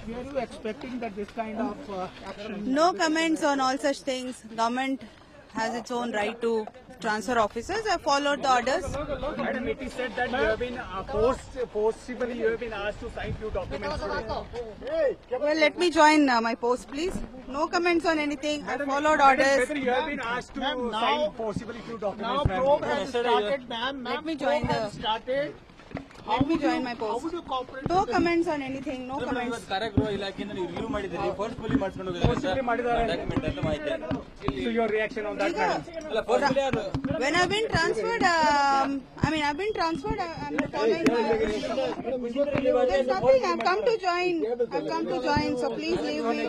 Were you expecting that this kind of action? No comments on all such things. Government has its own right to transfer officers. I followed the orders. Madam, it is said that you have been forcibly you have been asked to sign few documents today. Well, let me join my post, please. No comments on anything. I followed orders. Whether you have been asked to sign forcibly few documents. Now probe has started, ma'am. Let me join the. Started. Let me join my post. How would you cooperate? No comments on anything. No comments. So your reaction on that, madam? When I've been transferred, I'm following the. There's nothing. I've come to join. So please leave me.